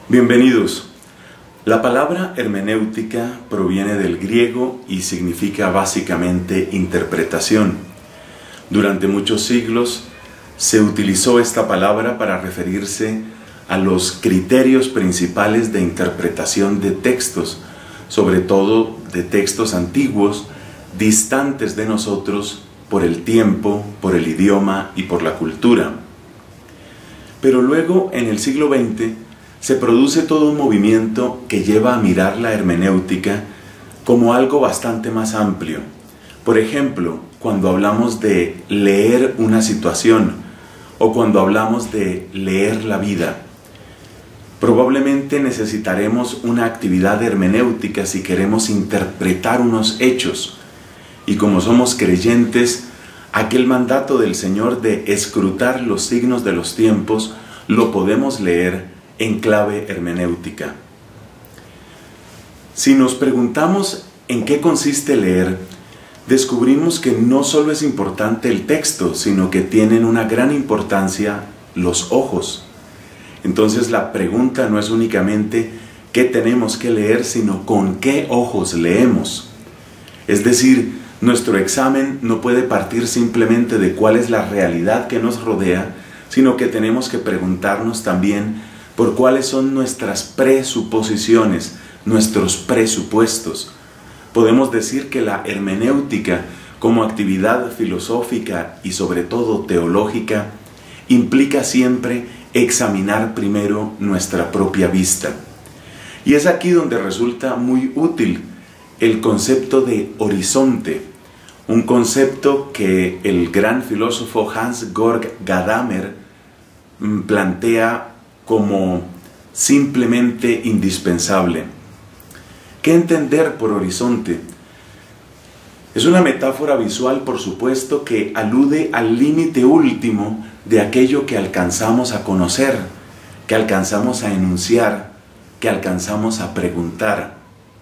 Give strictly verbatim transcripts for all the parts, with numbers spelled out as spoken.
Bienvenidos. La palabra hermenéutica proviene del griego y significa básicamente interpretación. Durante muchos siglos se utilizó esta palabra para referirse a los criterios principales de interpretación de textos, sobre todo de textos antiguos, distantes de nosotros por el tiempo, por el idioma y por la cultura. Pero luego, en el siglo veinte, se produce todo un movimiento que lleva a mirar la hermenéutica como algo bastante más amplio. Por ejemplo, cuando hablamos de leer una situación o cuando hablamos de leer la vida, probablemente necesitaremos una actividad hermenéutica si queremos interpretar unos hechos. Y como somos creyentes, aquel mandato del Señor de escrutar los signos de los tiempos lo podemos leer en clave hermenéutica. Si nos preguntamos en qué consiste leer, descubrimos que no solo es importante el texto, sino que tienen una gran importancia los ojos. Entonces la pregunta no es únicamente qué tenemos que leer, sino con qué ojos leemos. Es decir, nuestro examen no puede partir simplemente de cuál es la realidad que nos rodea, sino que tenemos que preguntarnos también por cuáles son nuestras presuposiciones, nuestros presupuestos. Podemos decir que la hermenéutica, como actividad filosófica y sobre todo teológica, implica siempre examinar primero nuestra propia vista. Y es aquí donde resulta muy útil el concepto de horizonte, un concepto que el gran filósofo Hans-Georg Gadamer plantea como simplemente indispensable. ¿Qué entender por horizonte? Es una metáfora visual, por supuesto, que alude al límite último de aquello que alcanzamos a conocer, que alcanzamos a enunciar, que alcanzamos a preguntar.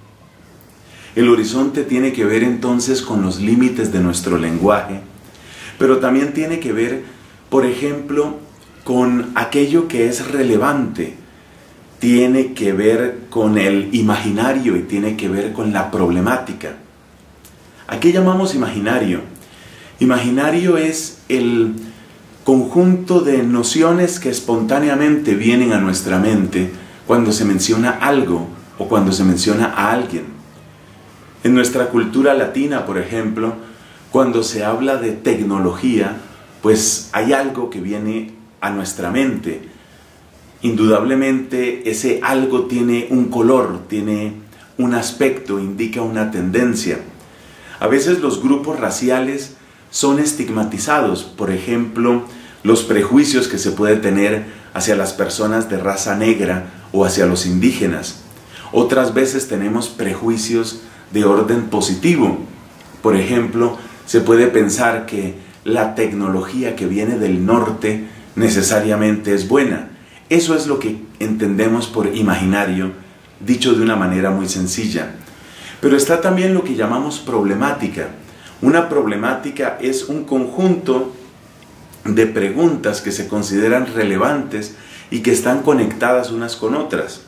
El horizonte tiene que ver entonces con los límites de nuestro lenguaje, pero también tiene que ver, por ejemplo, con aquello que es relevante, tiene que ver con el imaginario y tiene que ver con la problemática. ¿A qué llamamos imaginario? Imaginario es el conjunto de nociones que espontáneamente vienen a nuestra mente cuando se menciona algo o cuando se menciona a alguien. En nuestra cultura latina, por ejemplo, cuando se habla de tecnología, pues hay algo que viene a nuestra mente. Indudablemente ese algo tiene un color, tiene un aspecto, indica una tendencia. A veces los grupos raciales son estigmatizados, por ejemplo, los prejuicios que se puede tener hacia las personas de raza negra o hacia los indígenas. Otras veces tenemos prejuicios de orden positivo. Por ejemplo, se puede pensar que la tecnología que viene del norte necesariamente es buena. Eso es lo que entendemos por imaginario, dicho de una manera muy sencilla. Pero está también lo que llamamos problemática. Una problemática es un conjunto de preguntas que se consideran relevantes y que están conectadas unas con otras.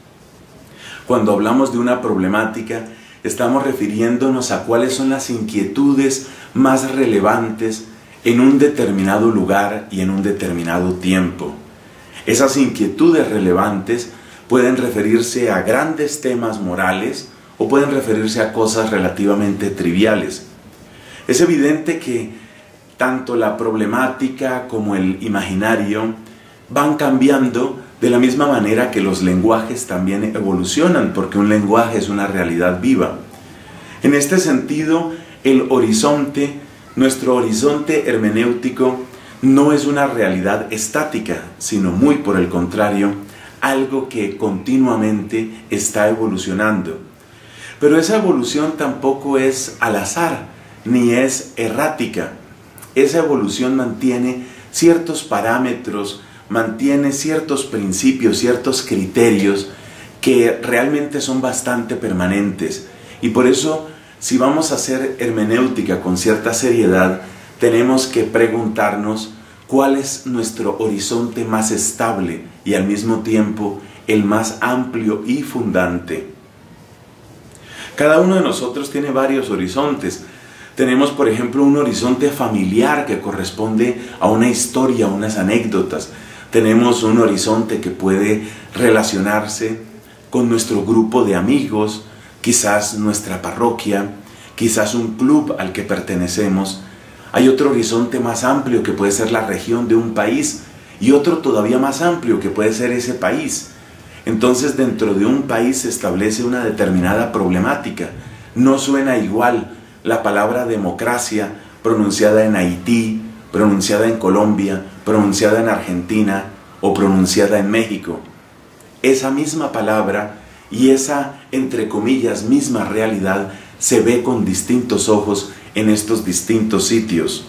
Cuando hablamos de una problemática, estamos refiriéndonos a cuáles son las inquietudes más relevantes en un determinado lugar y en un determinado tiempo. Esas inquietudes relevantes pueden referirse a grandes temas morales o pueden referirse a cosas relativamente triviales. Es evidente que tanto la problemática como el imaginario van cambiando de la misma manera que los lenguajes también evolucionan, porque un lenguaje es una realidad viva. En este sentido, el horizonte Nuestro horizonte hermenéutico no es una realidad estática, sino muy por el contrario, algo que continuamente está evolucionando. Pero esa evolución tampoco es al azar, ni es errática. Esa evolución mantiene ciertos parámetros, mantiene ciertos principios, ciertos criterios que realmente son bastante permanentes. Y por eso, si vamos a hacer hermenéutica con cierta seriedad, tenemos que preguntarnos cuál es nuestro horizonte más estable y al mismo tiempo el más amplio y fundante. Cada uno de nosotros tiene varios horizontes. Tenemos, por ejemplo, un horizonte familiar que corresponde a una historia, a unas anécdotas. Tenemos un horizonte que puede relacionarse con nuestro grupo de amigos, quizás nuestra parroquia, quizás un club al que pertenecemos. Hay otro horizonte más amplio que puede ser la región de un país y otro todavía más amplio que puede ser ese país. Entonces, dentro de un país se establece una determinada problemática. No suena igual la palabra democracia pronunciada en Haití, pronunciada en Colombia, pronunciada en Argentina o pronunciada en México. Esa misma palabra y esa, entre comillas, misma realidad se ve con distintos ojos en estos distintos sitios.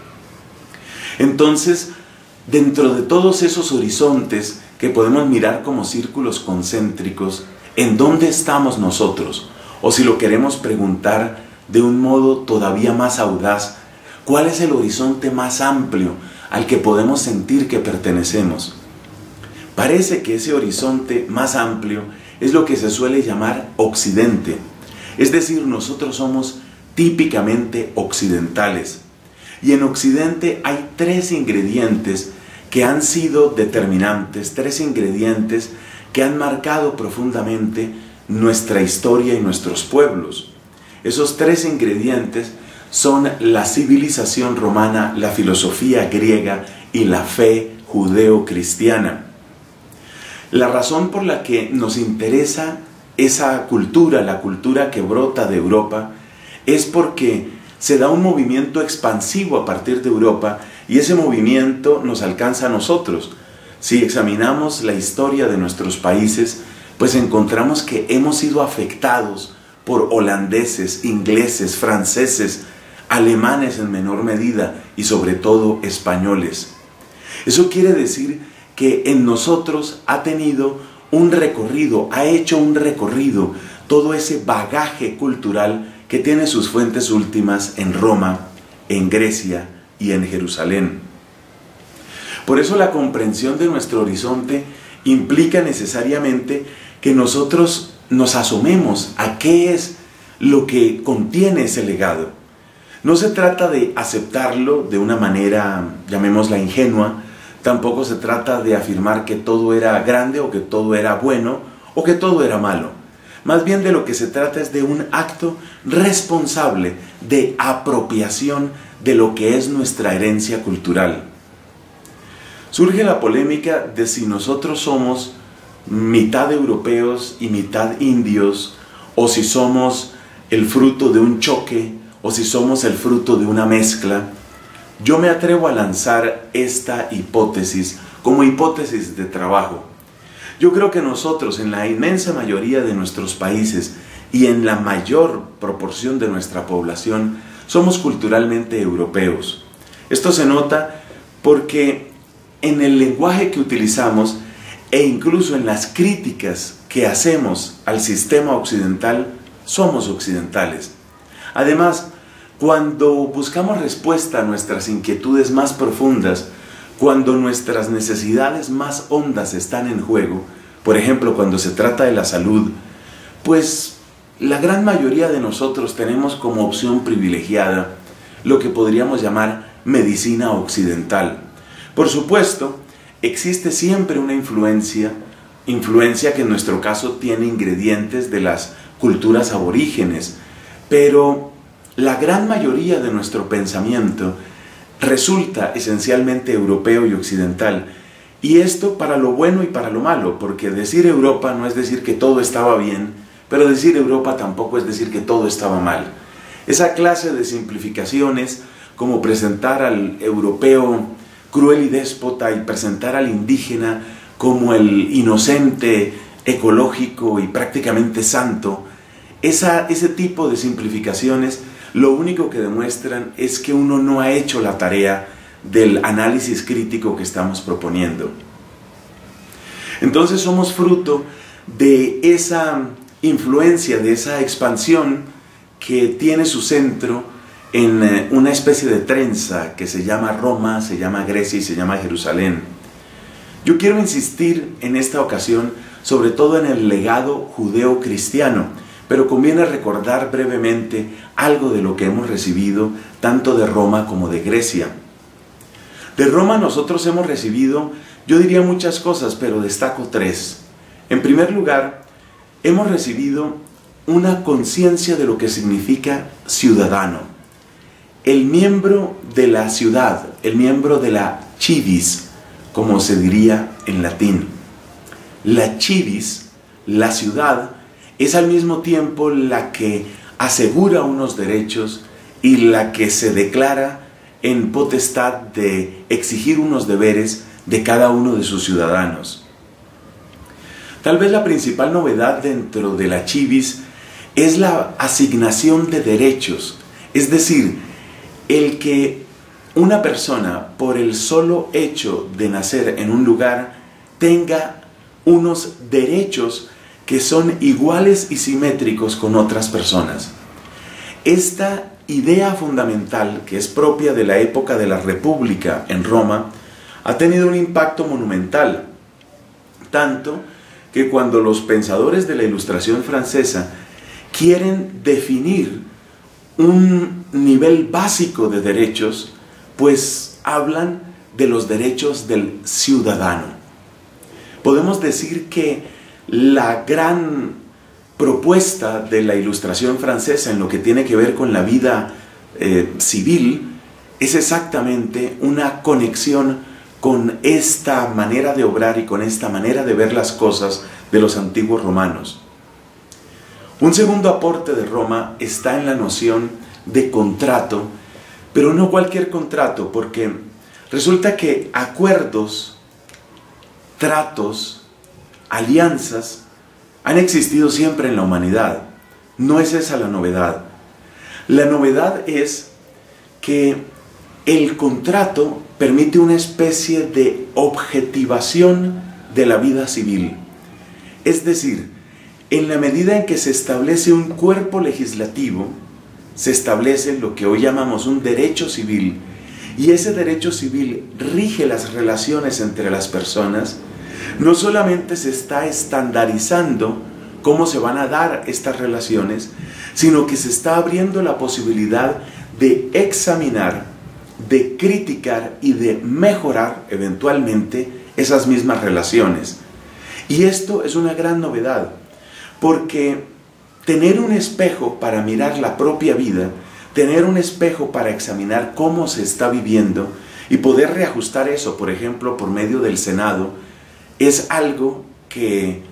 Entonces, dentro de todos esos horizontes que podemos mirar como círculos concéntricos, ¿en dónde estamos nosotros? O si lo queremos preguntar de un modo todavía más audaz, ¿cuál es el horizonte más amplio al que podemos sentir que pertenecemos? Parece que ese horizonte más amplio es lo que se suele llamar Occidente. Es decir, nosotros somos típicamente occidentales. Y en Occidente hay tres ingredientes que han sido determinantes, tres ingredientes que han marcado profundamente nuestra historia y nuestros pueblos. Esos tres ingredientes son la civilización romana, la filosofía griega y la fe judeo-cristiana. La razón por la que nos interesa esa cultura, la cultura que brota de Europa, es porque se da un movimiento expansivo a partir de Europa y ese movimiento nos alcanza a nosotros. Si examinamos la historia de nuestros países, pues encontramos que hemos sido afectados por holandeses, ingleses, franceses, alemanes en menor medida y sobre todo españoles. Eso quiere decir que en nosotros ha tenido un recorrido, ha hecho un recorrido todo ese bagaje cultural que tiene sus fuentes últimas en Roma, en Grecia y en Jerusalén. Por eso la comprensión de nuestro horizonte implica necesariamente que nosotros nos asomemos a qué es lo que contiene ese legado. No se trata de aceptarlo de una manera, llamémosla ingenua, tampoco se trata de afirmar que todo era grande o que todo era bueno o que todo era malo. Más bien de lo que se trata es de un acto responsable de apropiación de lo que es nuestra herencia cultural. Surge la polémica de si nosotros somos mitad europeos y mitad indios, o si somos el fruto de un choque, o si somos el fruto de una mezcla. Yo me atrevo a lanzar esta hipótesis como hipótesis de trabajo. Yo creo que nosotros, en la inmensa mayoría de nuestros países y en la mayor proporción de nuestra población, somos culturalmente europeos. Esto se nota porque en el lenguaje que utilizamos e incluso en las críticas que hacemos al sistema occidental, somos occidentales. Además, cuando buscamos respuesta a nuestras inquietudes más profundas, cuando nuestras necesidades más hondas están en juego, por ejemplo, cuando se trata de la salud, pues la gran mayoría de nosotros tenemos como opción privilegiada lo que podríamos llamar medicina occidental. Por supuesto, existe siempre una influencia, influencia que en nuestro caso tiene ingredientes de las culturas aborígenes, pero la gran mayoría de nuestro pensamiento resulta esencialmente europeo y occidental. Y esto para lo bueno y para lo malo, porque decir Europa no es decir que todo estaba bien, pero decir Europa tampoco es decir que todo estaba mal. Esa clase de simplificaciones, como presentar al europeo cruel y déspota y presentar al indígena como el inocente, ecológico y prácticamente santo, esa, ese tipo de simplificaciones lo único que demuestran es que uno no ha hecho la tarea del análisis crítico que estamos proponiendo. Entonces somos fruto de esa influencia, de esa expansión que tiene su centro en una especie de trenza que se llama Roma, se llama Grecia y se llama Jerusalén. Yo quiero insistir en esta ocasión sobre todo en el legado judeo-cristiano, pero conviene recordar brevemente algo de lo que hemos recibido tanto de Roma como de Grecia. De Roma nosotros hemos recibido, yo diría muchas cosas, pero destaco tres. En primer lugar, hemos recibido una conciencia de lo que significa ciudadano. El miembro de la ciudad, el miembro de la civis, como se diría en latín. La civis, la ciudad, es al mismo tiempo la que asegura unos derechos y la que se declara en potestad de exigir unos deberes de cada uno de sus ciudadanos. Tal vez la principal novedad dentro de la civis es la asignación de derechos, es decir, el que una persona, por el solo hecho de nacer en un lugar, tenga unos derechos que son iguales y simétricos con otras personas. Esta idea fundamental, que es propia de la época de la República en Roma, ha tenido un impacto monumental, tanto que cuando los pensadores de la Ilustración francesa quieren definir un nivel básico de derechos, pues hablan de los derechos del ciudadano. Podemos decir que la gran propuesta de la Ilustración francesa en lo que tiene que ver con la vida eh, civil es exactamente una conexión con esta manera de obrar y con esta manera de ver las cosas de los antiguos romanos. Un segundo aporte de Roma está en la noción de contrato, pero no cualquier contrato, porque resulta que acuerdos, tratos, alianzas han existido siempre en la humanidad. No es esa la novedad. La novedad es que el contrato permite una especie de objetivación de la vida civil. Es decir, en la medida en que se establece un cuerpo legislativo, se establece lo que hoy llamamos un derecho civil, y ese derecho civil rige las relaciones entre las personas. No solamente se está estandarizando cómo se van a dar estas relaciones, sino que se está abriendo la posibilidad de examinar, de criticar y de mejorar eventualmente esas mismas relaciones. Y esto es una gran novedad, porque tener un espejo para mirar la propia vida, tener un espejo para examinar cómo se está viviendo y poder reajustar eso, por ejemplo, por medio del Senado, es algo que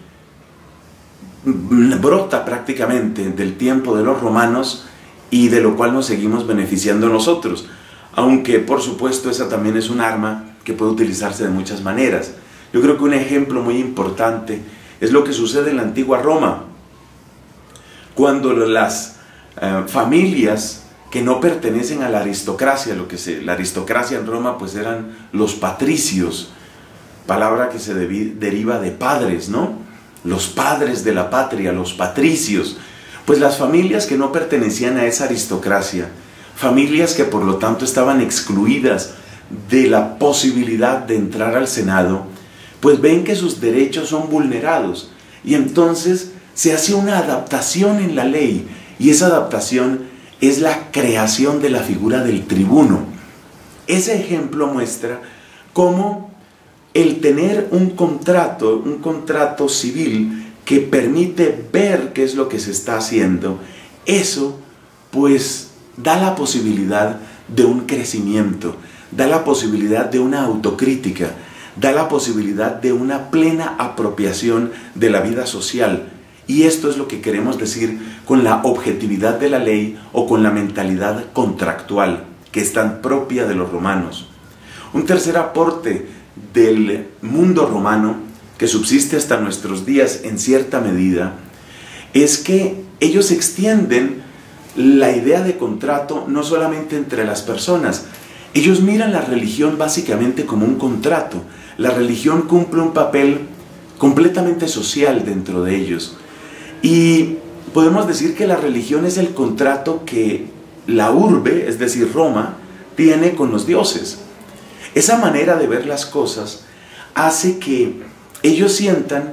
brota prácticamente del tiempo de los romanos y de lo cual nos seguimos beneficiando nosotros, aunque por supuesto esa también es un arma que puede utilizarse de muchas maneras. Yo creo que un ejemplo muy importante es lo que sucede en la antigua Roma, cuando las eh, familias que no pertenecen a la aristocracia, lo que se, la aristocracia en Roma pues eran los patricios, palabra que se debi, deriva de padres, ¿no? Los padres de la patria, los patricios. Pues las familias que no pertenecían a esa aristocracia, familias que por lo tanto estaban excluidas de la posibilidad de entrar al Senado, pues ven que sus derechos son vulnerados y entonces se hace una adaptación en la ley, y esa adaptación es la creación de la figura del tribuno. Ese ejemplo muestra cómo el tener un contrato, un contrato civil que permite ver qué es lo que se está haciendo, eso pues da la posibilidad de un crecimiento, da la posibilidad de una autocrítica, da la posibilidad de una plena apropiación de la vida social. Y esto es lo que queremos decir con la objetividad de la ley o con la mentalidad contractual, que es tan propia de los romanos. Un tercer aporte del mundo romano, que subsiste hasta nuestros días en cierta medida, es que ellos extienden la idea de contrato no solamente entre las personas. Ellos miran la religión básicamente como un contrato. La religión cumple un papel completamente social dentro de ellos. Y podemos decir que la religión es el contrato que la urbe, es decir, Roma, tiene con los dioses. Esa manera de ver las cosas hace que ellos sientan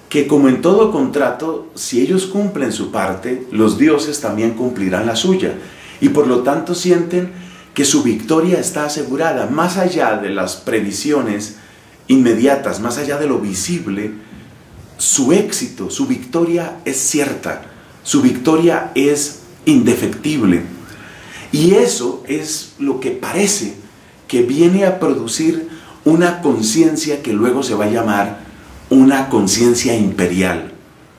que como en todo contrato, si ellos cumplen su parte, los dioses también cumplirán la suya, y por lo tanto sienten que su victoria está asegurada, más allá de las previsiones inmediatas, más allá de lo visible. Su éxito, su victoria es cierta, su victoria es indefectible, y eso es lo que parece que viene a producir una conciencia que luego se va a llamar una conciencia imperial.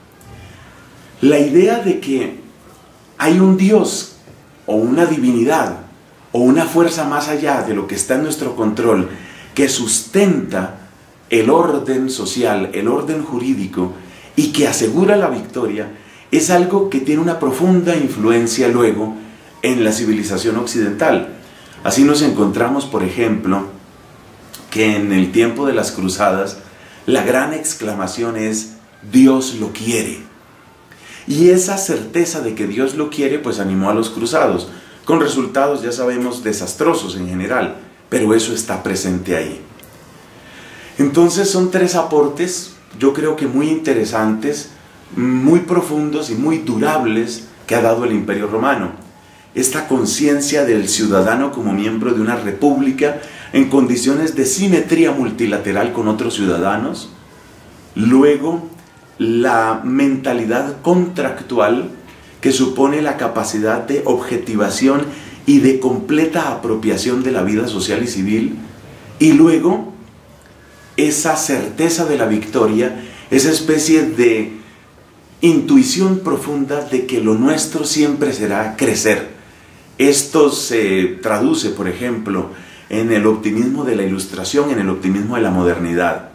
La idea de que hay un Dios o una divinidad o una fuerza más allá de lo que está en nuestro control que sustenta el orden social, el orden jurídico y que asegura la victoria, es algo que tiene una profunda influencia luego en la civilización occidental. Así nos encontramos, por ejemplo, que en el tiempo de las cruzadas la gran exclamación es Dios lo quiere. Y esa certeza de que Dios lo quiere pues animó a los cruzados, con resultados ya sabemos desastrosos en general, pero eso está presente ahí. Entonces son tres aportes, yo creo que muy interesantes, muy profundos y muy durables que ha dado el Imperio Romano. Esta conciencia del ciudadano como miembro de una república en condiciones de simetría multilateral con otros ciudadanos. Luego, la mentalidad contractual que supone la capacidad de objetivación y de completa apropiación de la vida social y civil. Y luego, esa certeza de la victoria, esa especie de intuición profunda de que lo nuestro siempre será crecer. Esto se traduce, por ejemplo, en el optimismo de la Ilustración, en el optimismo de la modernidad.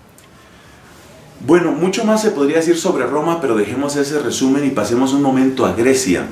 Bueno, mucho más se podría decir sobre Roma, pero dejemos ese resumen y pasemos un momento a Grecia.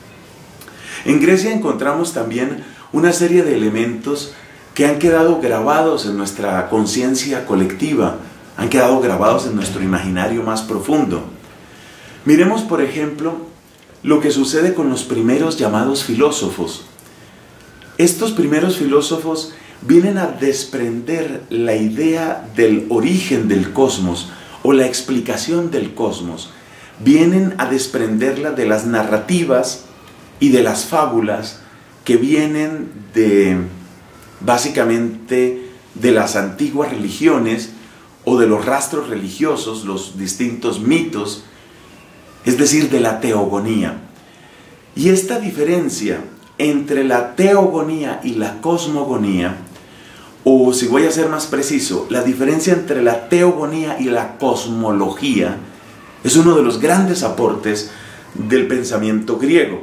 En Grecia encontramos también una serie de elementos que han quedado grabados en nuestra conciencia colectiva, han quedado grabados en nuestro imaginario más profundo. Miremos, por ejemplo, lo que sucede con los primeros llamados filósofos. Estos primeros filósofos vienen a desprender la idea del origen del cosmos o la explicación del cosmos. Vienen a desprenderla de las narrativas y de las fábulas que vienen de, básicamente, de las antiguas religiones o de los rastros religiosos, los distintos mitos, es decir, de la teogonía. Y esta diferencia entre la teogonía y la cosmogonía, o si voy a ser más preciso, la diferencia entre la teogonía y la cosmología, es uno de los grandes aportes del pensamiento griego.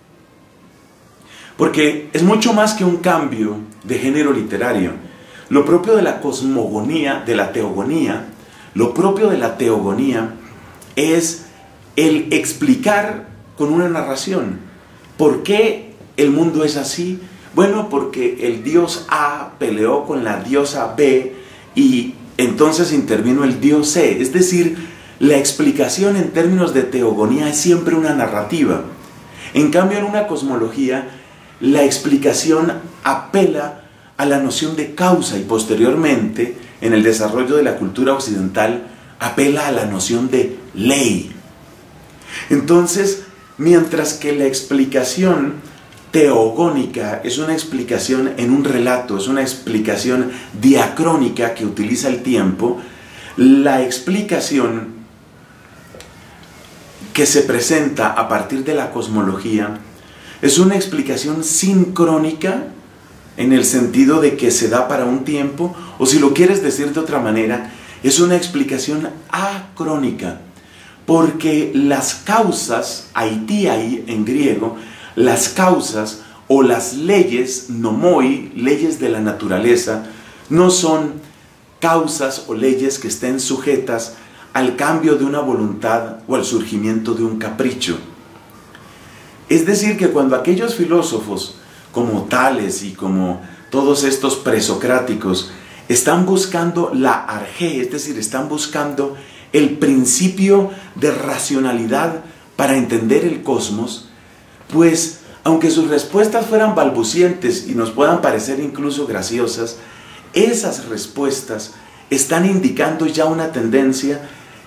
Porque es mucho más que un cambio de género literario. Lo propio de la cosmogonía, de la teogonía, lo propio de la teogonía es el explicar con una narración por qué el mundo es así. Bueno, porque el dios A peleó con la diosa B y entonces intervino el dios C. Es decir, la explicación en términos de teogonía es siempre una narrativa. En cambio, en una cosmología, la explicación apela a la noción de causa y posteriormente, en el desarrollo de la cultura occidental, apela a la noción de ley. Entonces, mientras que la explicación teogónica es una explicación en un relato, es una explicación diacrónica que utiliza el tiempo, la explicación que se presenta a partir de la cosmología es una explicación sincrónica en el sentido de que se da para un tiempo, o si lo quieres decir de otra manera, es una explicación acrónica. Porque las causas, aitiai en griego, las causas o las leyes, nomoi, leyes de la naturaleza, no son causas o leyes que estén sujetas al cambio de una voluntad o al surgimiento de un capricho. Es decir, que cuando aquellos filósofos como Tales y como todos estos presocráticos están buscando la argé, es decir, están buscando el principio de racionalidad para entender el cosmos, pues aunque sus respuestas fueran balbucientes y nos puedan parecer incluso graciosas, esas respuestas están indicando ya una tendencia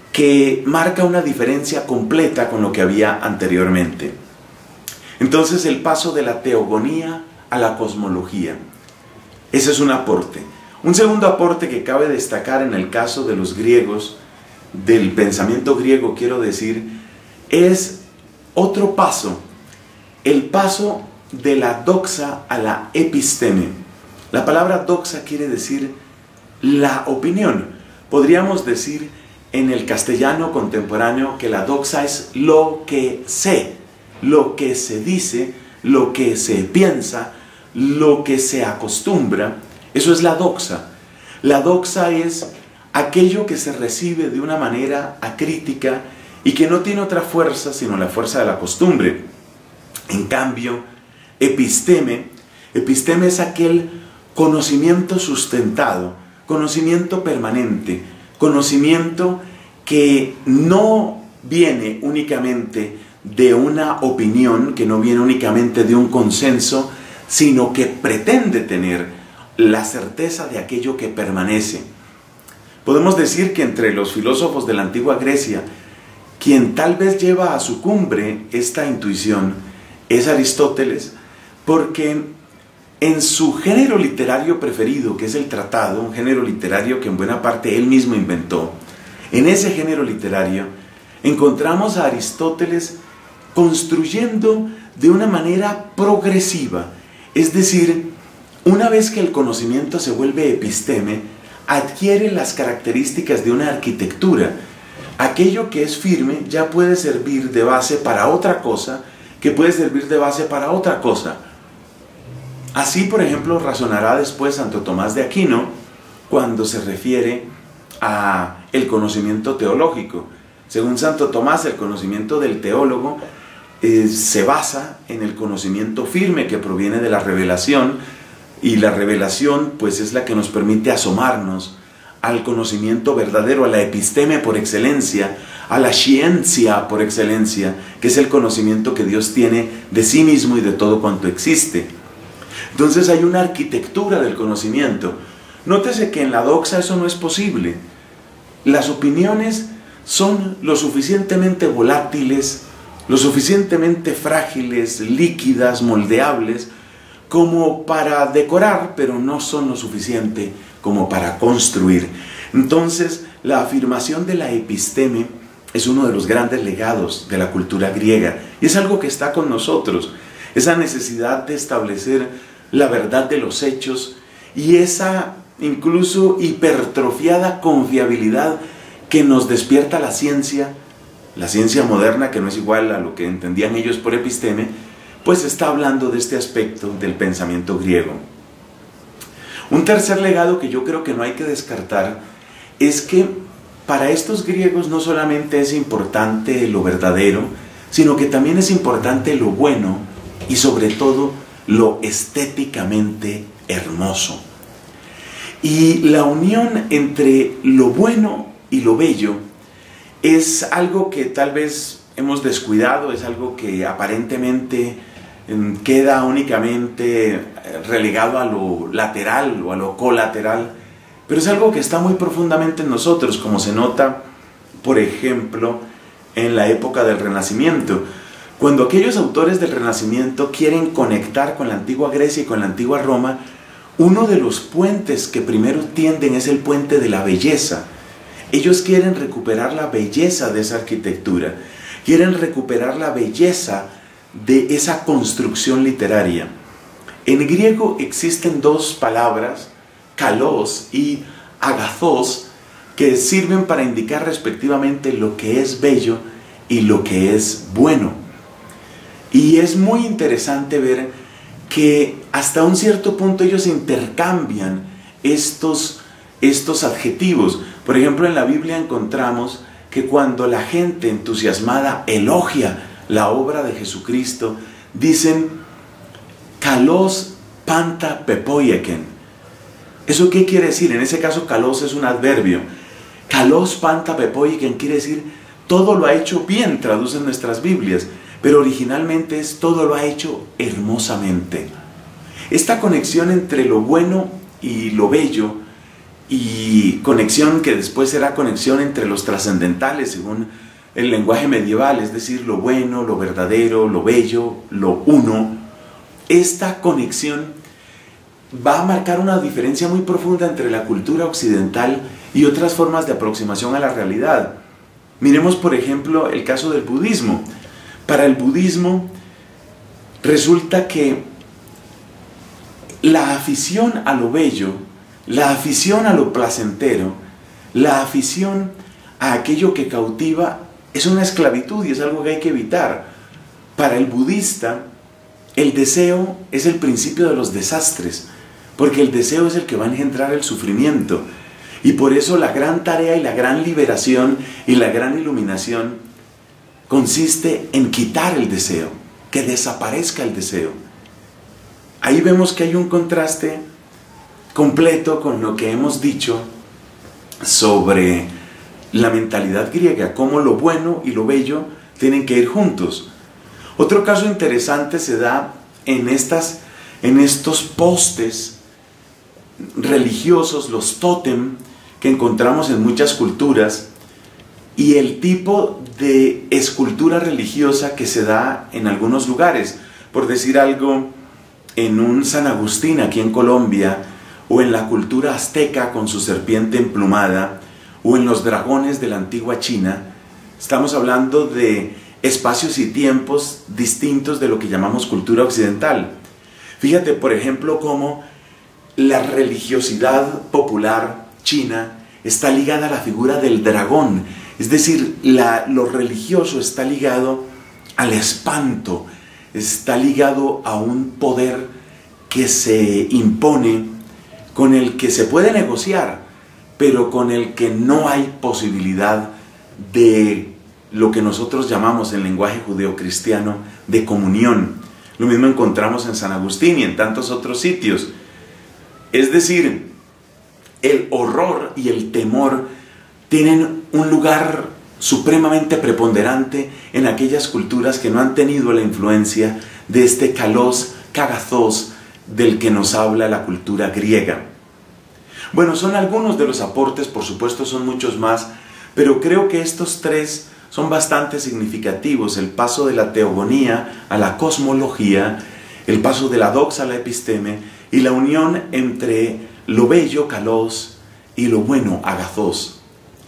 que marca una diferencia completa con lo que había anteriormente. Entonces, el paso de la teogonía a la cosmología. Ese es un aporte. Un segundo aporte que cabe destacar en el caso de los griegos, del pensamiento griego, quiero decir, es otro paso, el paso de la doxa a la episteme. La palabra doxa quiere decir la opinión. Podríamos decir en el castellano contemporáneo que la doxa es lo que sé, lo que se dice, lo que se piensa, lo que se acostumbra. Eso es la doxa. La doxa es aquello que se recibe de una manera acrítica y que no tiene otra fuerza sino la fuerza de la costumbre. En cambio, episteme, episteme es aquel conocimiento sustentado, conocimiento permanente, conocimiento que no viene únicamente de una opinión, que no viene únicamente de un consenso, sino que pretende tener la certeza de aquello que permanece. Podemos decir que entre los filósofos de la antigua Grecia, quien tal vez lleva a su cumbre esta intuición es Aristóteles, porque en su género literario preferido, que es el tratado, un género literario que en buena parte él mismo inventó, en ese género literario encontramos a Aristóteles construyendo de una manera progresiva, es decir, una vez que el conocimiento se vuelve episteme, adquiere las características de una arquitectura. Aquello que es firme ya puede servir de base para otra cosa, que puede servir de base para otra cosa. Así, por ejemplo, razonará después Santo Tomás de Aquino cuando se refiere a el conocimiento teológico. Según Santo Tomás, el conocimiento del teólogo eh, se basa en el conocimiento firme que proviene de la revelación, y la revelación pues es la que nos permite asomarnos al conocimiento verdadero, a la episteme por excelencia, a la ciencia por excelencia, que es el conocimiento que Dios tiene de sí mismo y de todo cuanto existe. Entonces hay una arquitectura del conocimiento. Nótese que en la doxa eso no es posible. Las opiniones son lo suficientemente volátiles, lo suficientemente frágiles, líquidas, moldeables, como para decorar, pero no son lo suficiente como para construir. Entonces, la afirmación de la episteme es uno de los grandes legados de la cultura griega, y es algo que está con nosotros, esa necesidad de establecer la verdad de los hechos, y esa incluso hipertrofiada confiabilidad que nos despierta la ciencia, la ciencia moderna, que no es igual a lo que entendían ellos por episteme, pues está hablando de este aspecto del pensamiento griego. Un tercer legado que yo creo que no hay que descartar es que para estos griegos no solamente es importante lo verdadero, sino que también es importante lo bueno y sobre todo lo estéticamente hermoso. Y la unión entre lo bueno y lo bello es algo que tal vez hemos descuidado, es algo que aparentemente queda únicamente relegado a lo lateral o a lo colateral, pero es algo que está muy profundamente en nosotros, como se nota, por ejemplo, en la época del Renacimiento. Cuando aquellos autores del Renacimiento quieren conectar con la antigua Grecia y con la antigua Roma, uno de los puentes que primero tienden es el puente de la belleza. Ellos quieren recuperar la belleza de esa arquitectura, quieren recuperar la belleza de esa construcción literaria. En griego existen dos palabras, kalos y agathos, que sirven para indicar respectivamente lo que es bello y lo que es bueno. Y es muy interesante ver que hasta un cierto punto ellos intercambian estos, estos adjetivos. Por ejemplo, en la Biblia encontramos que cuando la gente entusiasmada elogia la obra de Jesucristo, dicen kalos panta pepoieken. ¿Eso qué quiere decir? En ese caso kalos es un adverbio. Kalos panta pepoiken quiere decir todo lo ha hecho bien, traducen nuestras Biblias, pero originalmente es todo lo ha hecho hermosamente. Esta conexión entre lo bueno y lo bello y conexión que después será conexión entre los trascendentales según el lenguaje medieval, es decir, lo bueno, lo verdadero, lo bello, lo uno. Esta conexión va a marcar una diferencia muy profunda entre la cultura occidental y otras formas de aproximación a la realidad. Miremos, por ejemplo, el caso del budismo. Para el budismo resulta que la afición a lo bello, la afición a lo placentero, la afición a aquello que cautiva es una esclavitud y es algo que hay que evitar. Para el budista, el deseo es el principio de los desastres, porque el deseo es el que va a engendrar el sufrimiento. Y por eso la gran tarea y la gran liberación y la gran iluminación consiste en quitar el deseo, que desaparezca el deseo. Ahí vemos que hay un contraste completo con lo que hemos dicho sobre la mentalidad griega, cómo lo bueno y lo bello tienen que ir juntos. Otro caso interesante se da en, estas, en estos postes religiosos, los tótem, que encontramos en muchas culturas, y el tipo de escultura religiosa que se da en algunos lugares. Por decir algo, en un San Agustín aquí en Colombia, o en la cultura azteca con su serpiente emplumada, o en los dragones de la antigua China, estamos hablando de espacios y tiempos distintos de lo que llamamos cultura occidental. Fíjate, por ejemplo, cómo la religiosidad popular china está ligada a la figura del dragón, es decir, la, lo religioso está ligado al espanto, está ligado a un poder que se impone, con el que se puede negociar, pero con el que no hay posibilidad de lo que nosotros llamamos en lenguaje judeocristiano de comunión. Lo mismo encontramos en San Agustín y en tantos otros sitios. Es decir, el horror y el temor tienen un lugar supremamente preponderante en aquellas culturas que no han tenido la influencia de este kalos kagathos del que nos habla la cultura griega. Bueno, son algunos de los aportes, por supuesto son muchos más, pero creo que estos tres son bastante significativos: el paso de la teogonía a la cosmología, el paso de la doxa a la episteme y la unión entre lo bello, kalos, y lo bueno, agathos.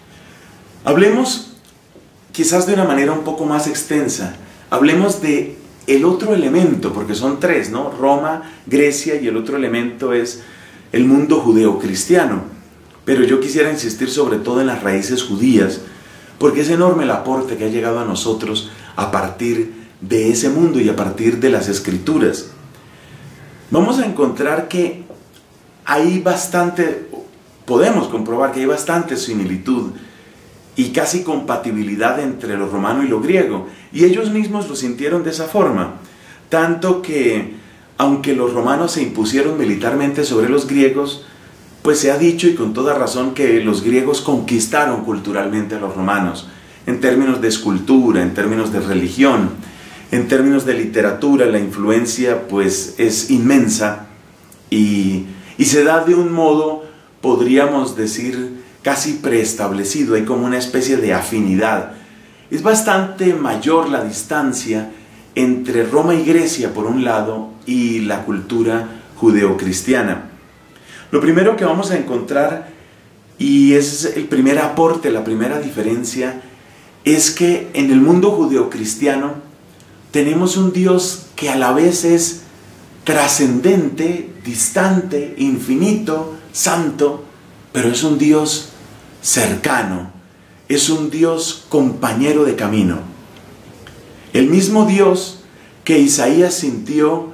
Hablemos quizás de una manera un poco más extensa, hablemos de el otro elemento, porque son tres, ¿no? Roma, Grecia, y el otro elemento es el mundo judeocristiano. Pero yo quisiera insistir sobre todo en las raíces judías, porque es enorme el aporte que ha llegado a nosotros a partir de ese mundo y a partir de las escrituras. Vamos a encontrar que hay bastante, podemos comprobar que hay bastante similitud y casi compatibilidad entre lo romano y lo griego, y ellos mismos lo sintieron de esa forma, tanto que aunque los romanos se impusieron militarmente sobre los griegos, pues se ha dicho, y con toda razón, que los griegos conquistaron culturalmente a los romanos, en términos de escultura, en términos de religión, en términos de literatura. La influencia pues es inmensa y, y se da de un modo, podríamos decir, casi preestablecido. Hay como una especie de afinidad. Es bastante mayor la distancia entre Roma y Grecia por un lado y la cultura judeocristiana. Lo primero que vamos a encontrar, y es el primer aporte, la primera diferencia, es que en el mundo judeocristiano tenemos un Dios que a la vez es trascendente, distante, infinito, santo, pero es un Dios cercano, es un Dios compañero de camino. El mismo Dios que Isaías sintió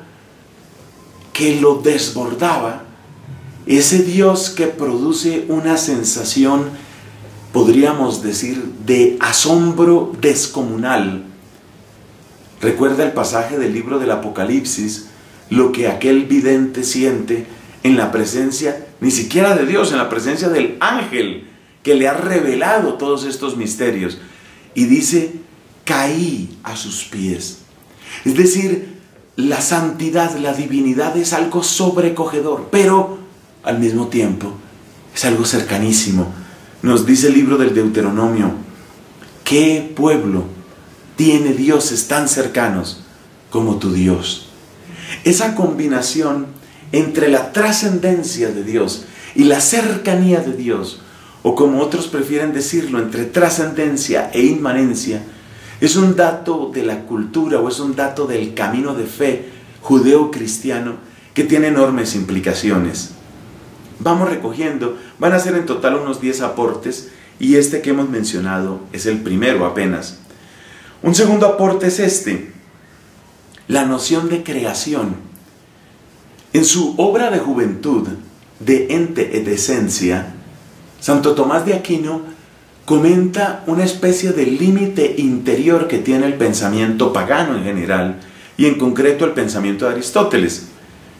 que lo desbordaba, ese Dios que produce una sensación, podríamos decir, de asombro descomunal. Recuerda el pasaje del libro del Apocalipsis, lo que aquel vidente siente en la presencia, ni siquiera de Dios, en la presencia del ángel que le ha revelado todos estos misterios. Y dice, caí a sus pies. Es decir, la santidad, la divinidad es algo sobrecogedor, pero al mismo tiempo es algo cercanísimo. Nos dice el libro del Deuteronomio, ¿qué pueblo tiene dioses tan cercanos como tu Dios? Esa combinación entre la trascendencia de Dios y la cercanía de Dios, o como otros prefieren decirlo, entre trascendencia e inmanencia, es un dato de la cultura o es un dato del camino de fe judeo-cristiano que tiene enormes implicaciones. Vamos recogiendo, van a ser en total unos diez aportes y este que hemos mencionado es el primero apenas. Un segundo aporte es este, la noción de creación. En su obra de juventud, De ente et essentia, Santo Tomás de Aquino comenta una especie de límite interior que tiene el pensamiento pagano en general y en concreto el pensamiento de Aristóteles.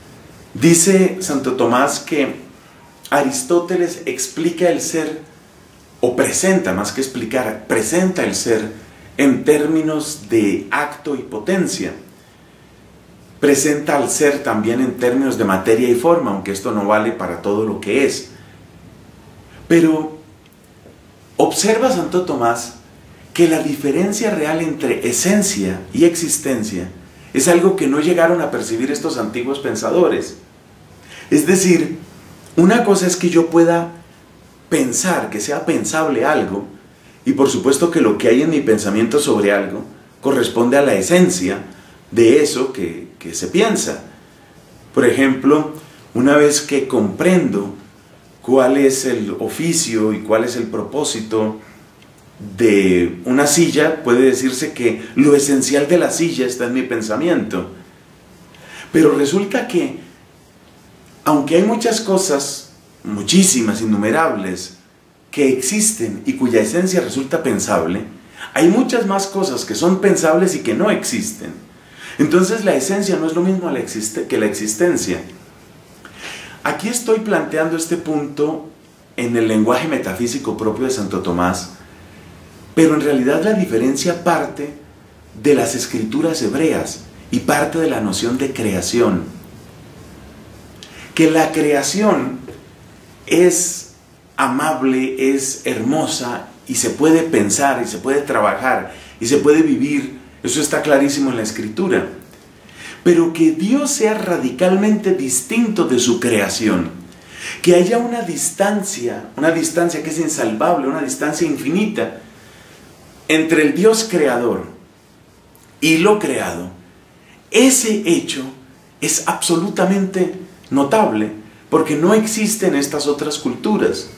Dice Santo Tomás que Aristóteles explica el ser, o presenta, más que explicar, presenta el ser en términos de acto y potencia. Presenta al ser también en términos de materia y forma, aunque esto no vale para todo lo que es. Pero observa Santo Tomás que la diferencia real entre esencia y existencia es algo que no llegaron a percibir estos antiguos pensadores. Es decir, una cosa es que yo pueda pensar, que sea pensable algo, y por supuesto que lo que hay en mi pensamiento sobre algo corresponde a la esencia de eso que, que se piensa. Por ejemplo, una vez que comprendo cuál es el oficio y cuál es el propósito de una silla, puede decirse que lo esencial de la silla está en mi pensamiento. Pero resulta que, aunque hay muchas cosas, muchísimas, innumerables, que existen y cuya esencia resulta pensable, hay muchas más cosas que son pensables y que no existen. Entonces la esencia no es lo mismo que la existencia. Aquí estoy planteando este punto en el lenguaje metafísico propio de Santo Tomás, pero en realidad la diferencia parte de las escrituras hebreas y parte de la noción de creación. Que la creación es amable, es hermosa y se puede pensar y se puede trabajar y se puede vivir, eso está clarísimo en la escritura. Pero que Dios sea radicalmente distinto de su creación, que haya una distancia, una distancia que es insalvable, una distancia infinita entre el Dios creador y lo creado, ese hecho es absolutamente notable porque no existe en estas otras culturas.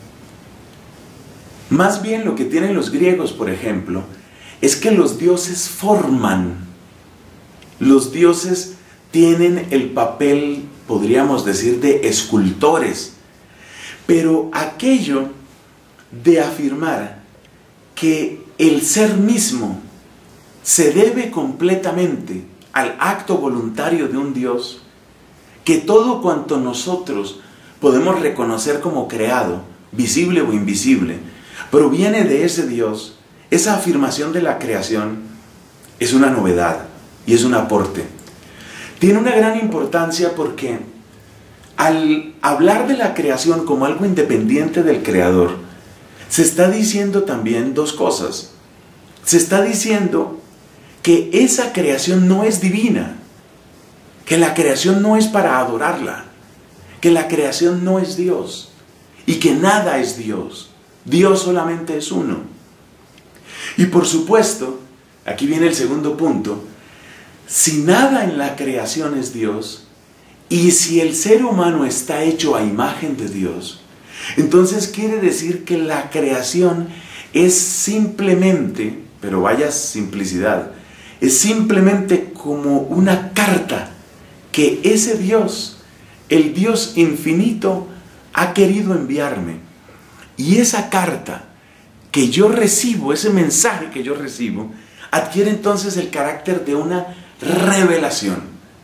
Más bien lo que tienen los griegos, por ejemplo, es que los dioses forman. Los dioses tienen el papel, podríamos decir, de escultores. Pero aquello de afirmar que el ser mismo se debe completamente al acto voluntario de un Dios, que todo cuanto nosotros podemos reconocer como creado, visible o invisible, proviene de ese Dios, esa afirmación de la creación es una novedad. Y es un aporte. Tiene una gran importancia porque al hablar de la creación como algo independiente del creador, se está diciendo también dos cosas. Se está diciendo que esa creación no es divina, que la creación no es para adorarla, que la creación no es Dios y que nada es Dios. Dios solamente es uno. Y por supuesto, aquí viene el segundo punto, si nada en la creación es Dios, y si el ser humano está hecho a imagen de Dios, entonces quiere decir que la creación es simplemente, pero vaya simplicidad, es simplemente como una carta que ese Dios, el Dios infinito, ha querido enviarme. Y esa carta que yo recibo, ese mensaje que yo recibo, adquiere entonces el carácter de una revelación.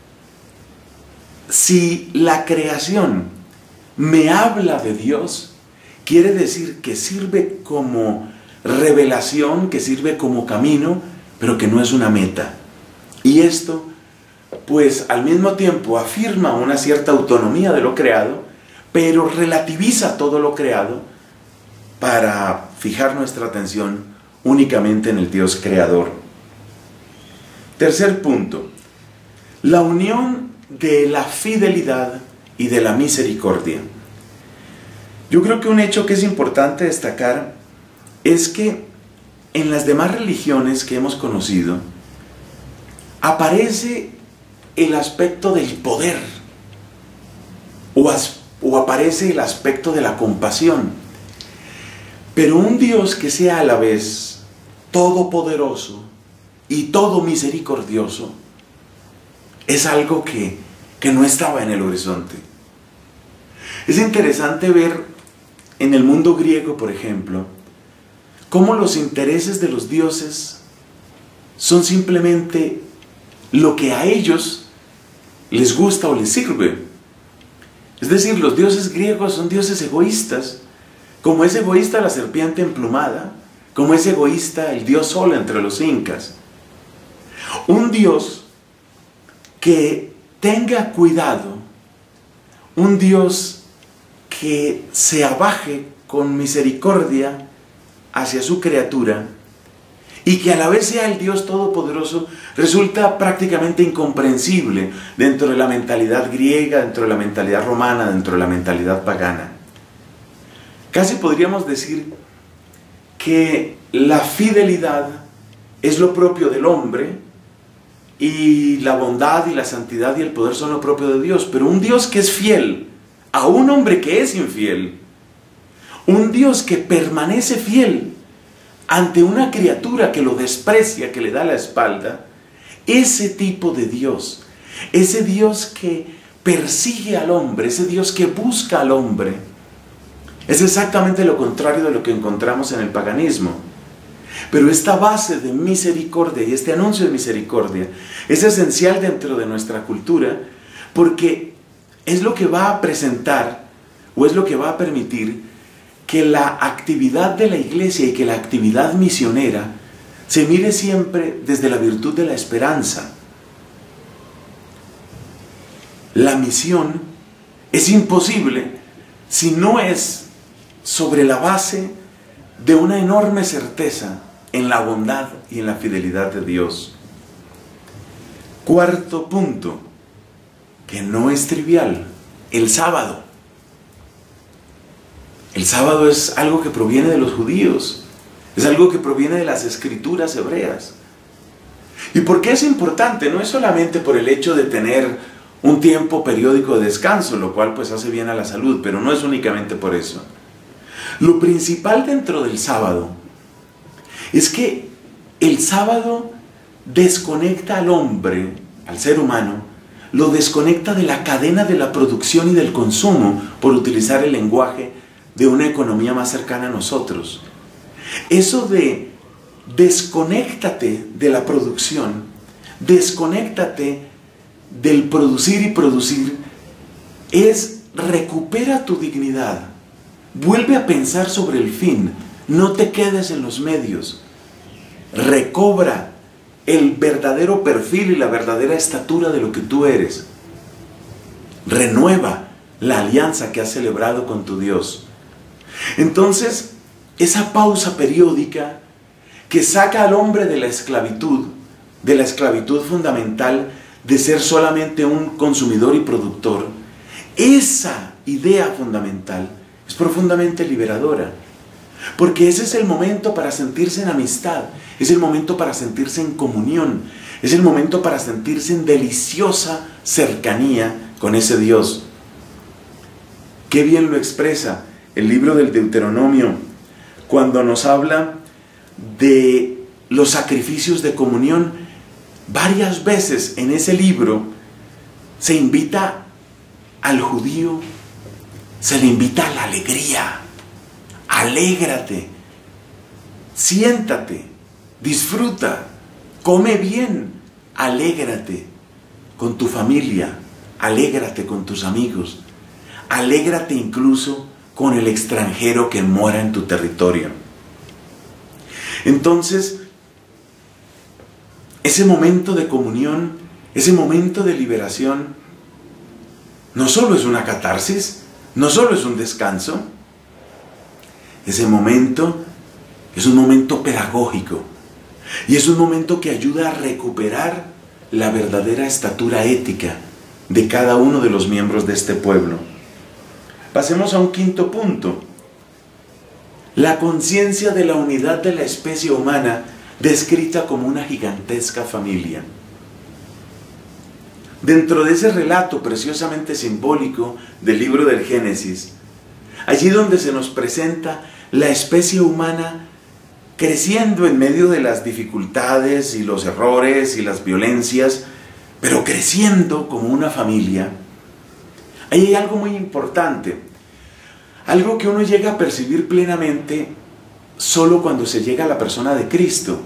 Si la creación me habla de Dios, quiere decir que sirve como revelación, que sirve como camino, pero que no es una meta. Y esto, pues al mismo tiempo afirma una cierta autonomía de lo creado, pero relativiza todo lo creado para fijar nuestra atención únicamente en el Dios creador. Tercer punto, la unión de la fidelidad y de la misericordia. Yo creo que un hecho que es importante destacar es que en las demás religiones que hemos conocido aparece el aspecto del poder o, as, o aparece el aspecto de la compasión, pero un Dios que sea a la vez todopoderoso y todo misericordioso es algo que, que no estaba en el horizonte. Es interesante ver en el mundo griego, por ejemplo, cómo los intereses de los dioses son simplemente lo que a ellos les gusta o les sirve. Es decir, los dioses griegos son dioses egoístas, como es egoísta la serpiente emplumada, como es egoísta el dios Sol entre los incas. Un Dios que tenga cuidado, un Dios que se abaje con misericordia hacia su criatura y que a la vez sea el Dios todopoderoso, resulta prácticamente incomprensible dentro de la mentalidad griega, dentro de la mentalidad romana, dentro de la mentalidad pagana. Casi podríamos decir que la fidelidad es lo propio del hombre y la bondad y la santidad y el poder son lo propio de Dios, pero un Dios que es fiel a un hombre que es infiel, un Dios que permanece fiel ante una criatura que lo desprecia, que le da la espalda, ese tipo de Dios, ese Dios que persigue al hombre, ese Dios que busca al hombre, es exactamente lo contrario de lo que encontramos en el paganismo. Pero esta base de misericordia y este anuncio de misericordia es esencial dentro de nuestra cultura porque es lo que va a presentar o es lo que va a permitir que la actividad de la iglesia y que la actividad misionera se mire siempre desde la virtud de la esperanza. La misión es imposible si no es sobre la base de una enorme certeza en la bondad y en la fidelidad de Dios. Cuarto punto, que no es trivial, el sábado. El sábado es algo que proviene de los judíos, es algo que proviene de las escrituras hebreas. ¿Y por qué es importante? No es solamente por el hecho de tener un tiempo periódico de descanso, lo cual pues hace bien a la salud, pero no es únicamente por eso. Lo principal dentro del sábado es que el sábado desconecta al hombre, al ser humano, lo desconecta de la cadena de la producción y del consumo, por utilizar el lenguaje de una economía más cercana a nosotros. Eso de desconéctate de la producción, desconéctate del producir y producir, es recupera tu dignidad. Vuelve a pensar sobre el fin, no te quedes en los medios. Recobra el verdadero perfil y la verdadera estatura de lo que tú eres. Renueva la alianza que has celebrado con tu Dios. Entonces, esa pausa periódica que saca al hombre de la esclavitud, de la esclavitud fundamental de ser solamente un consumidor y productor, esa idea fundamental es profundamente liberadora, porque ese es el momento para sentirse en amistad, es el momento para sentirse en comunión, es el momento para sentirse en deliciosa cercanía con ese Dios. Qué bien lo expresa el libro del Deuteronomio cuando nos habla de los sacrificios de comunión. Varias veces en ese libro se invita al judío, se le invita a la alegría. Alégrate, siéntate, disfruta, come bien, alégrate con tu familia, alégrate con tus amigos, alégrate incluso con el extranjero que mora en tu territorio. Entonces, ese momento de comunión, ese momento de liberación, no solo es una catarsis, no solo es un descanso, ese momento es un momento pedagógico y es un momento que ayuda a recuperar la verdadera estatura ética de cada uno de los miembros de este pueblo. Pasemos a un quinto punto. La conciencia de la unidad de la especie humana descrita como una gigantesca familia. Dentro de ese relato preciosamente simbólico del libro del Génesis, allí donde se nos presenta la especie humana creciendo en medio de las dificultades y los errores y las violencias, pero creciendo como una familia, ahí hay algo muy importante, algo que uno llega a percibir plenamente solo cuando se llega a la persona de Cristo.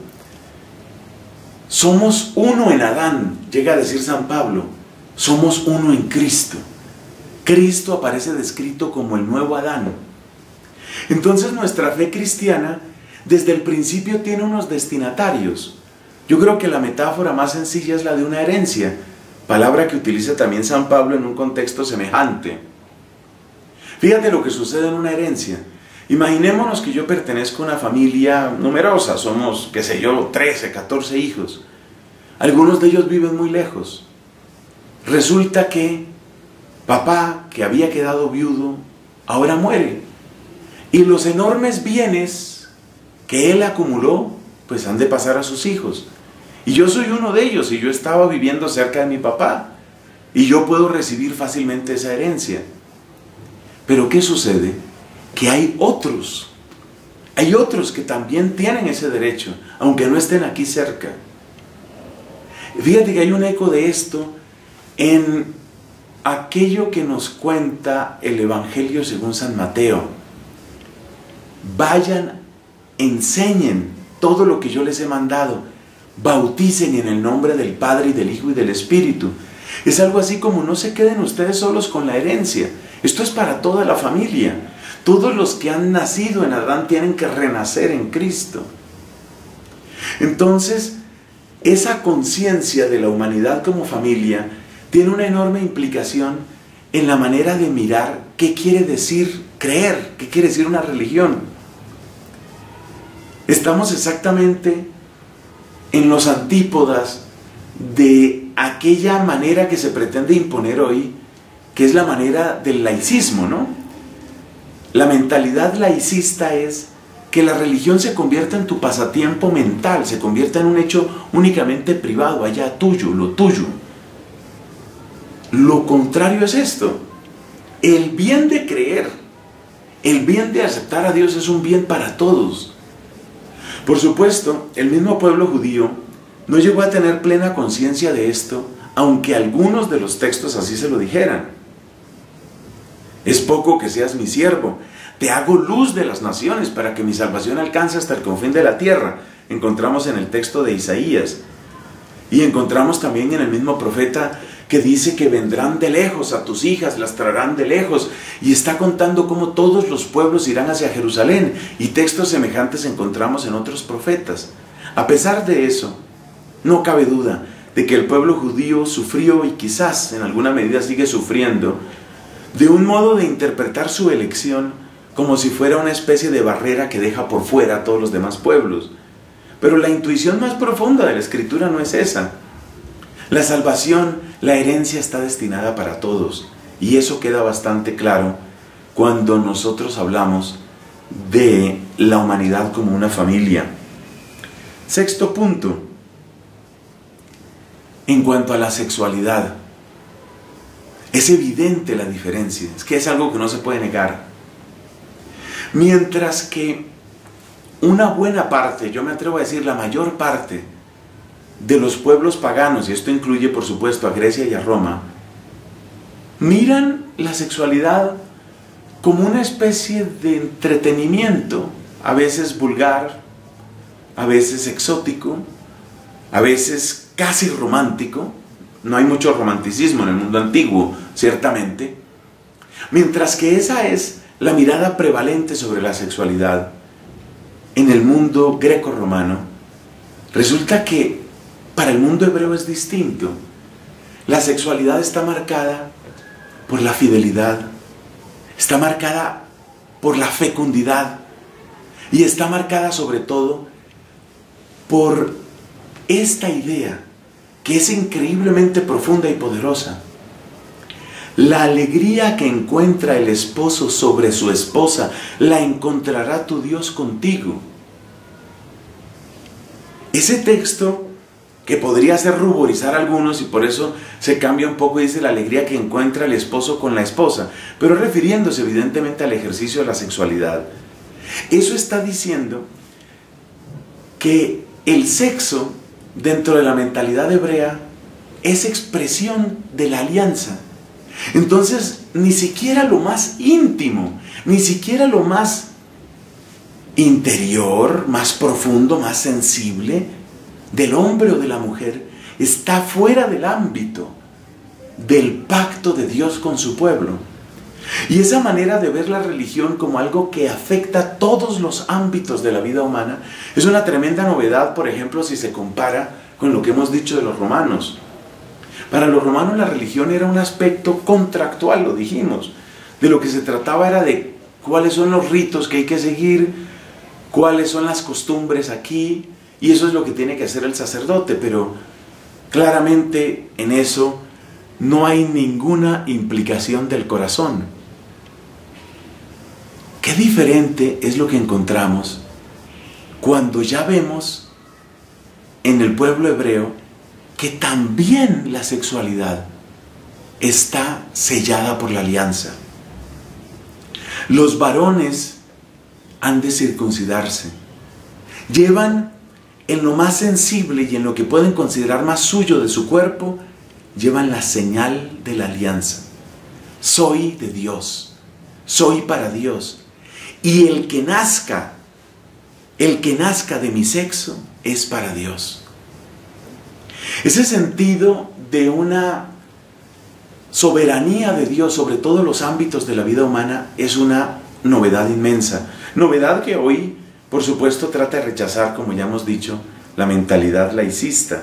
Somos uno en Adán, llega a decir San Pablo, somos uno en Cristo. Cristo aparece descrito como el nuevo Adán. Entonces nuestra fe cristiana desde el principio tiene unos destinatarios. Yo creo que la metáfora más sencilla es la de una herencia, palabra que utiliza también San Pablo en un contexto semejante. Fíjate lo que sucede en una herencia. Imaginémonos que yo pertenezco a una familia numerosa, somos, qué sé yo, trece, catorce hijos. Algunos de ellos viven muy lejos. Resulta que papá, que había quedado viudo, ahora muere. Y los enormes bienes que él acumuló, pues han de pasar a sus hijos. Y yo soy uno de ellos, y yo estaba viviendo cerca de mi papá. Y yo puedo recibir fácilmente esa herencia. Pero ¿qué sucede? Que hay otros, hay otros que también tienen ese derecho, aunque no estén aquí cerca. Fíjate que hay un eco de esto en aquello que nos cuenta el Evangelio según San Mateo. Vayan, enseñen todo lo que yo les he mandado, bauticen en el nombre del Padre y del Hijo y del Espíritu. Es algo así como no se queden ustedes solos con la herencia, esto es para toda la familia. Todos los que han nacido en Adán tienen que renacer en Cristo. Entonces, esa conciencia de la humanidad como familia tiene una enorme implicación en la manera de mirar qué quiere decir creer, qué quiere decir una religión. Estamos exactamente en los antípodas de aquella manera que se pretende imponer hoy, que es la manera del laicismo, ¿no? La mentalidad laicista es que la religión se convierta en tu pasatiempo mental, se convierta en un hecho únicamente privado, allá tuyo, lo tuyo. Lo contrario es esto. El bien de creer, el bien de aceptar a Dios es un bien para todos. Por supuesto, el mismo pueblo judío no llegó a tener plena conciencia de esto, aunque algunos de los textos así se lo dijeran. Es poco que seas mi siervo, te hago luz de las naciones para que mi salvación alcance hasta el confín de la tierra. Encontramos en el texto de Isaías. Y encontramos también en el mismo profeta que dice que vendrán de lejos a tus hijas, las traerán de lejos. Y está contando cómo todos los pueblos irán hacia Jerusalén. Y textos semejantes encontramos en otros profetas. A pesar de eso, no cabe duda de que el pueblo judío sufrió y quizás en alguna medida sigue sufriendo de un modo de interpretar su elección como si fuera una especie de barrera que deja por fuera a todos los demás pueblos. Pero la intuición más profunda de la Escritura no es esa. La salvación, la herencia está destinada para todos. Y eso queda bastante claro cuando nosotros hablamos de la humanidad como una familia. Sexto punto. En cuanto a la sexualidad, es evidente la diferencia, es que es algo que no se puede negar. Mientras que una buena parte, yo me atrevo a decir la mayor parte de los pueblos paganos, y esto incluye por supuesto a Grecia y a Roma, miran la sexualidad como una especie de entretenimiento, a veces vulgar, a veces exótico, a veces casi romántico. No hay mucho romanticismo en el mundo antiguo, ciertamente. Mientras que esa es la mirada prevalente sobre la sexualidad en el mundo greco-romano, resulta que para el mundo hebreo es distinto. La sexualidad está marcada por la fidelidad, está marcada por la fecundidad y está marcada sobre todo por esta idea que es increíblemente profunda y poderosa. La alegría que encuentra el esposo sobre su esposa, la encontrará tu Dios contigo. Ese texto, que podría hacer ruborizar a algunos y por eso se cambia un poco y dice la alegría que encuentra el esposo con la esposa, pero refiriéndose evidentemente al ejercicio de la sexualidad. Eso está diciendo que el sexo, dentro de la mentalidad hebrea, es expresión de la alianza. Entonces, ni siquiera lo más íntimo, ni siquiera lo más interior, más profundo, más sensible del hombre o de la mujer está fuera del ámbito del pacto de Dios con su pueblo. Y esa manera de ver la religión como algo que afecta todos los ámbitos de la vida humana es una tremenda novedad, por ejemplo, si se compara con lo que hemos dicho de los romanos. Para los romanos la religión era un aspecto contractual, lo dijimos. De lo que se trataba era de cuáles son los ritos que hay que seguir, cuáles son las costumbres aquí, y eso es lo que tiene que hacer el sacerdote, pero claramente en eso no hay ninguna implicación del corazón. Qué diferente es lo que encontramos cuando ya vemos en el pueblo hebreo que también la sexualidad está sellada por la alianza. Los varones han de circuncidarse. Llevan en lo más sensible y en lo que pueden considerar más suyo de su cuerpo, llevan la señal de la alianza. Soy de Dios, soy para Dios. Y el que nazca, el que nazca de mi sexo es para Dios. Ese sentido de una soberanía de Dios sobre todos los ámbitos de la vida humana es una novedad inmensa. Novedad que hoy, por supuesto, trata de rechazar, como ya hemos dicho, la mentalidad laicista.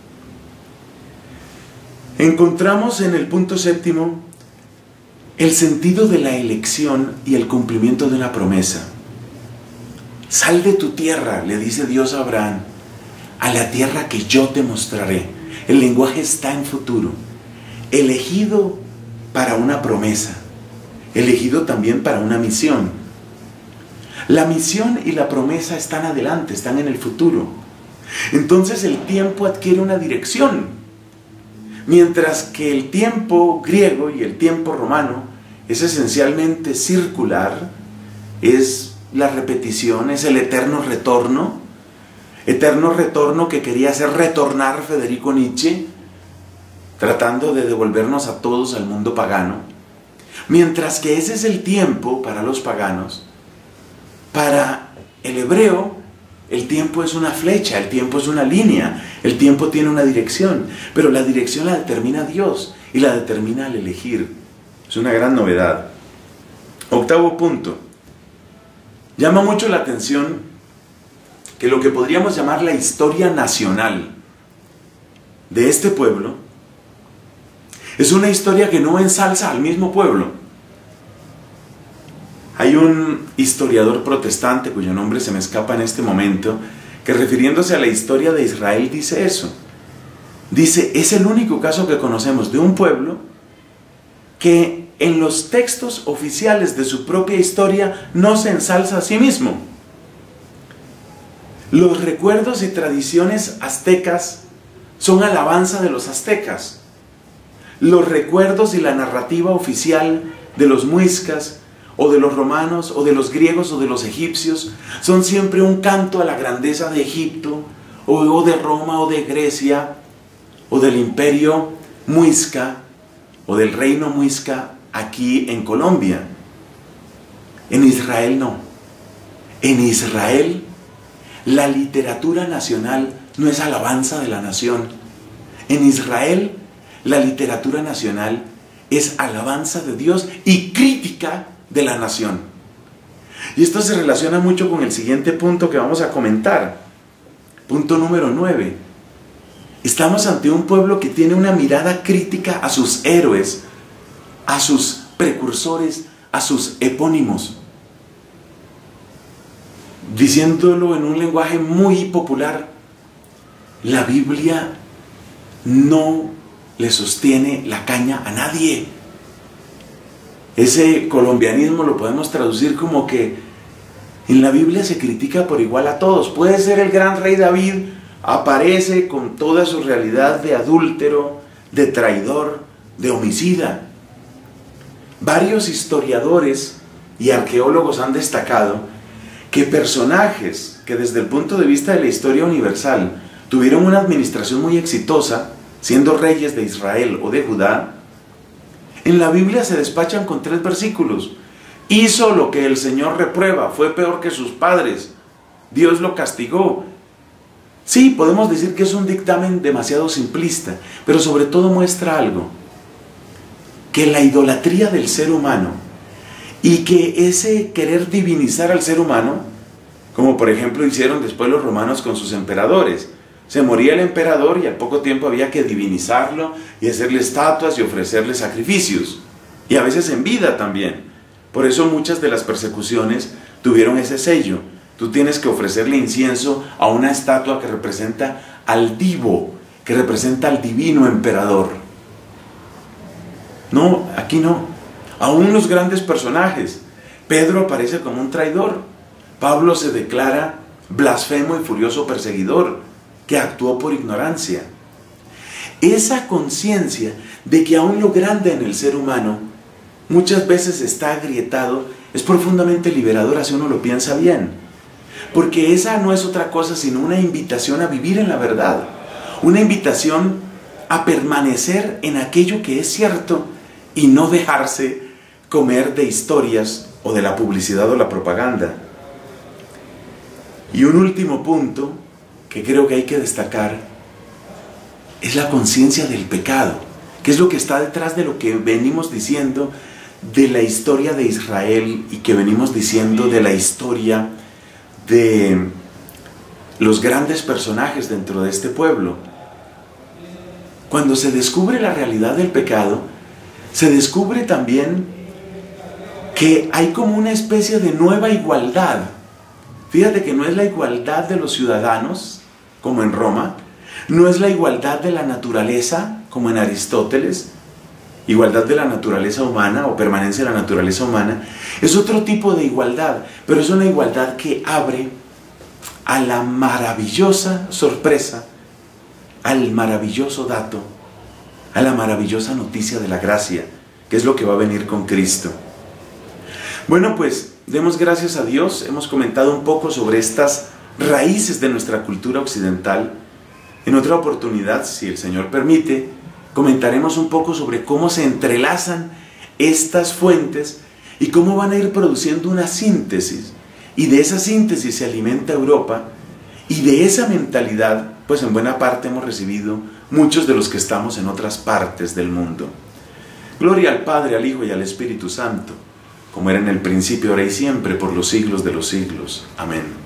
Encontramos en el punto séptimo el sentido de la elección y el cumplimiento de una promesa. Sal de tu tierra, le dice Dios a Abraham, a la tierra que yo te mostraré. El lenguaje está en futuro. Elegido para una promesa, elegido también para una misión. La misión y la promesa están adelante, están en el futuro. Entonces el tiempo adquiere una dirección. Mientras que el tiempo griego y el tiempo romano es esencialmente circular, es la repetición, es el eterno retorno, eterno retorno que quería hacer retornar Federico Nietzsche, tratando de devolvernos a todos al mundo pagano. Mientras que ese es el tiempo para los paganos, para el hebreo, el tiempo es una flecha, el tiempo es una línea, el tiempo tiene una dirección, pero la dirección la determina Dios y la determina al elegir. Es una gran novedad. Octavo punto. Llama mucho la atención que lo que podríamos llamar la historia nacional de este pueblo es una historia que no ensalza al mismo pueblo. Hay un historiador protestante cuyo nombre se me escapa en este momento, que refiriéndose a la historia de Israel dice eso. Dice, es el único caso que conocemos de un pueblo que en los textos oficiales de su propia historia no se ensalza a sí mismo. Los recuerdos y tradiciones aztecas son alabanza de los aztecas. Los recuerdos y la narrativa oficial de los muiscas, o de los romanos, o de los griegos, o de los egipcios, son siempre un canto a la grandeza de Egipto, o de Roma, o de Grecia, o del imperio muisca, o del reino muisca aquí en Colombia. En Israel no. En Israel la literatura nacional no es alabanza de la nación. En Israel la literatura nacional es alabanza de Dios y crítica de la nación. Y esto se relaciona mucho con el siguiente punto que vamos a comentar. Punto número nueve. Estamos ante un pueblo que tiene una mirada crítica a sus héroes, a sus precursores, a sus epónimos, diciéndolo en un lenguaje muy popular: la Biblia no le sostiene la caña a nadie. Ese colombianismo lo podemos traducir como que en la Biblia se critica por igual a todos. Puede ser el gran rey David, aparece con toda su realidad de adúltero, de traidor, de homicida. Varios historiadores y arqueólogos han destacado que personajes que desde el punto de vista de la historia universal tuvieron una administración muy exitosa, siendo reyes de Israel o de Judá, en la Biblia se despachan con tres versículos. Hizo lo que el Señor reprueba, fue peor que sus padres, Dios lo castigó. Sí, podemos decir que es un dictamen demasiado simplista, pero sobre todo muestra algo: que la idolatría del ser humano y que ese querer divinizar al ser humano, como por ejemplo hicieron después los romanos con sus emperadores, se moría el emperador y al poco tiempo había que divinizarlo y hacerle estatuas y ofrecerle sacrificios, y a veces en vida también. Por eso muchas de las persecuciones tuvieron ese sello: tú tienes que ofrecerle incienso a una estatua que representa al divo, que representa al divino emperador. No, aquí no. Aún los grandes personajes. Pedro aparece como un traidor. Pablo se declara blasfemo y furioso perseguidor, que actuó por ignorancia. Esa conciencia de que aún lo grande en el ser humano muchas veces está agrietado es profundamente liberadora si uno lo piensa bien. Porque esa no es otra cosa sino una invitación a vivir en la verdad. Una invitación a permanecer en aquello que es cierto y no dejarse comer de historias o de la publicidad o la propaganda. Y un último punto que creo que hay que destacar es la conciencia del pecado, que es lo que está detrás de lo que venimos diciendo de la historia de Israel y que venimos diciendo de la historia de los grandes personajes dentro de este pueblo. Cuando se descubre la realidad del pecado, se descubre también que hay como una especie de nueva igualdad. Fíjate que no es la igualdad de los ciudadanos, como en Roma, no es la igualdad de la naturaleza, como en Aristóteles, igualdad de la naturaleza humana o permanencia de la naturaleza humana. Es otro tipo de igualdad, pero es una igualdad que abre a la maravillosa sorpresa, al maravilloso dato, a la maravillosa noticia de la gracia, que es lo que va a venir con Cristo. Bueno, pues demos gracias a Dios. Hemos comentado un poco sobre estas raíces de nuestra cultura occidental. En otra oportunidad, si el Señor permite, comentaremos un poco sobre cómo se entrelazan estas fuentes y cómo van a ir produciendo una síntesis. Y de esa síntesis se alimenta Europa, y de esa mentalidad, pues en buena parte hemos recibido muchos de los que estamos en otras partes del mundo. Gloria al Padre, al Hijo y al Espíritu Santo, como era en el principio, ahora y siempre, por los siglos de los siglos. Amén.